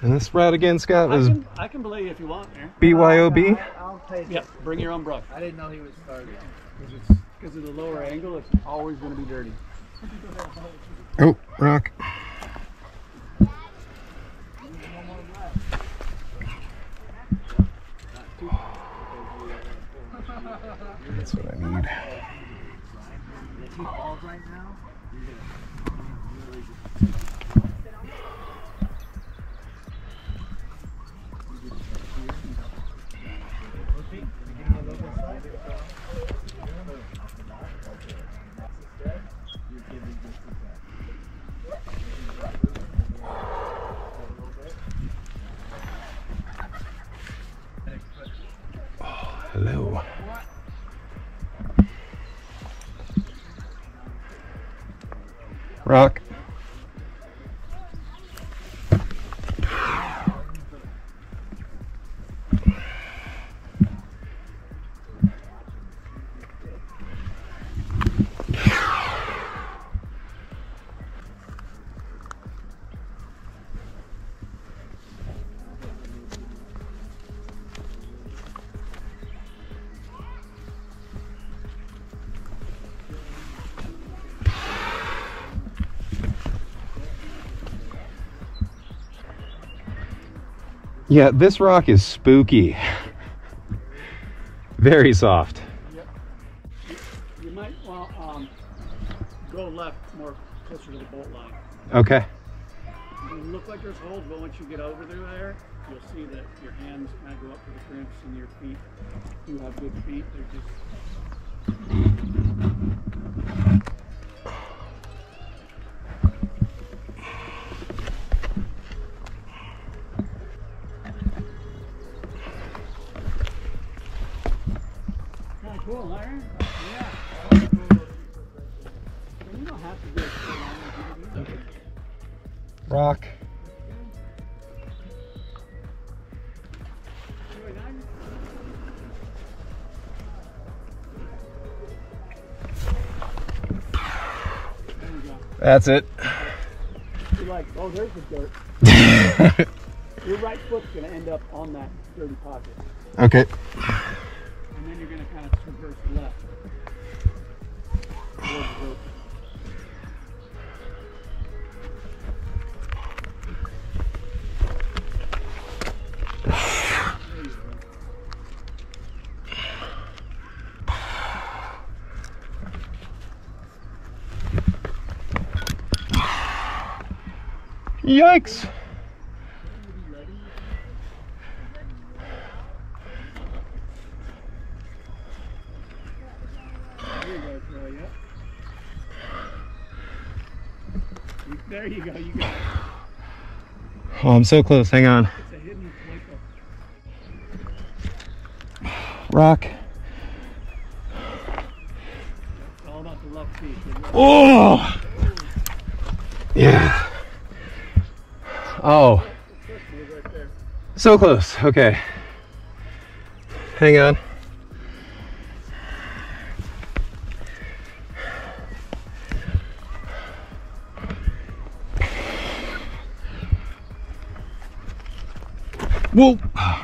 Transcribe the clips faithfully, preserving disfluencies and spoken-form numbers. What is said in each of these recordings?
And this route again, Scott, was I can, I can belay you if you want there. B Y O B? I'll take Yep, it. bring your own brush. I didn't know he was starting. Because of the lower angle, it's always going to be dirty. Oh, rock. That's what I need. Hello. Rock. Yeah, this rock is spooky. Very soft. Yep. You, you might want to um, go left more closer to the bolt line. Okay. It look like there's holes, but once you get over through there, you'll see that your hands kind of go up to the crimps and your feet do have good feet. They're just... Cool, Aaron. Yeah. You don't have to do it so long. Rock. That's it. You're like, oh, there's the dirt. Your right foot's going to end up on that dirty pocket. Okay. And then you're going to kind of traverse left. Towards the rope. Yikes! There you go, you got it. Oh, I'm so close. Hang on. It's a hidden wake up. Rock. It's all about the left feet. Oh! Yeah. Oh. So close. Okay. Hang on. Whoa.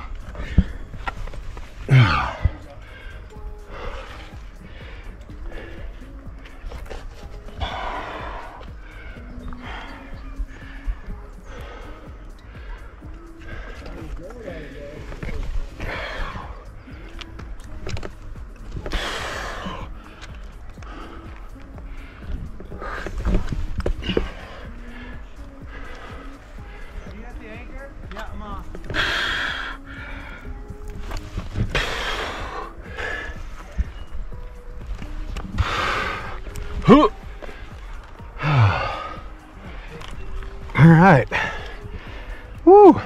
All right. Woo.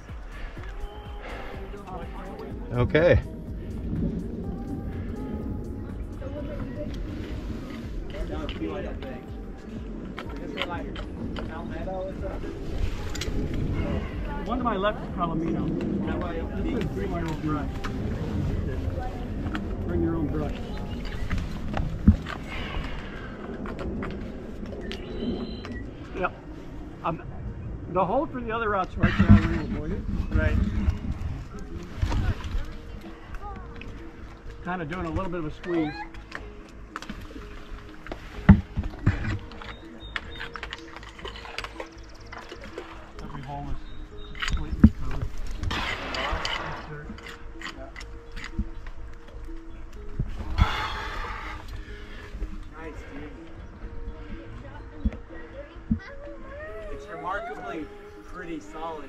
Okay. One to my left is Palomino. Please bring your own brush. Bring your own brush. Yep. I'm The hold for the other routes right there when you avoid it. Right. Kind of doing a little bit of a squeeze. Every hole is completely covered. Nice, dude. It's remarkably pretty solid.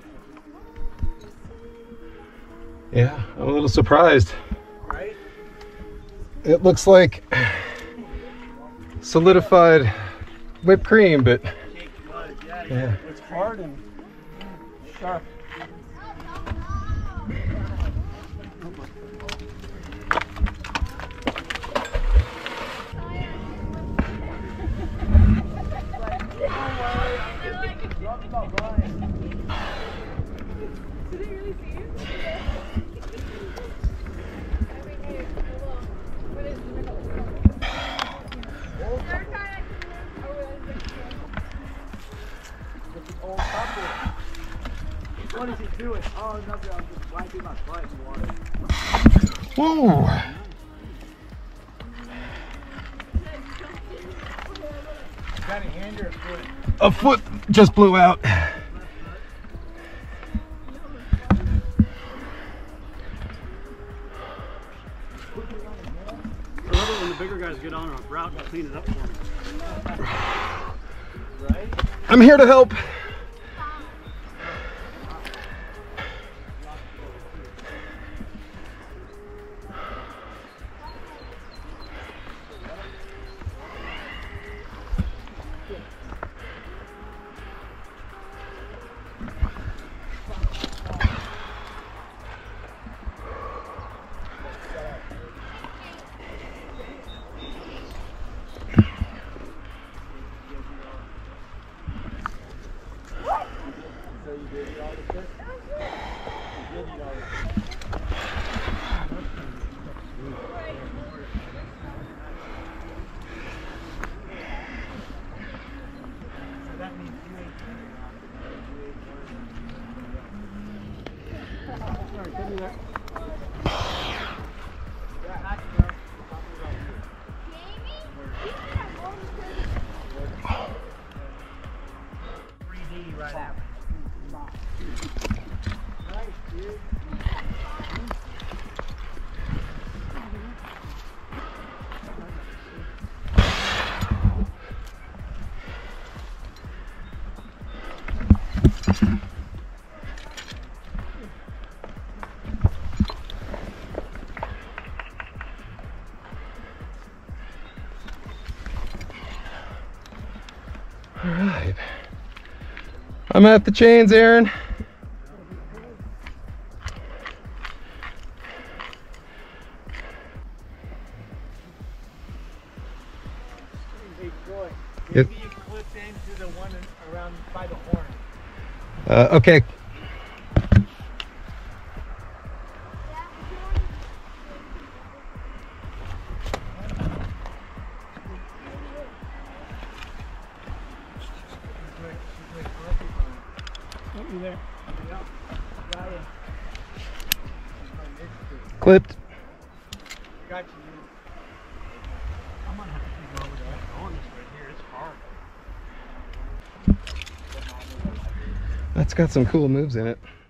Yeah, I'm a little surprised. Right? It looks like solidified whipped cream, but Cake mud, yeah, yeah. yeah. It's hard and sharp. What is he doing? Oh, nothing. I'm just wiping my butt in water. Whoa! Got a hand or a foot? A foot just blew out. I love it when the bigger guys get on a route and clean it up for me. Right? I'm here to help. All right. I'm at the chains, Aaron. Hey, Troy, Yep. maybe you clip into the one around by the horn. Uh, okay. Oh, you there? Yeah, got it. Clipped. Got you. I'm gonna have to figure out where that's going this right here. It's hard. That's got some cool moves in it.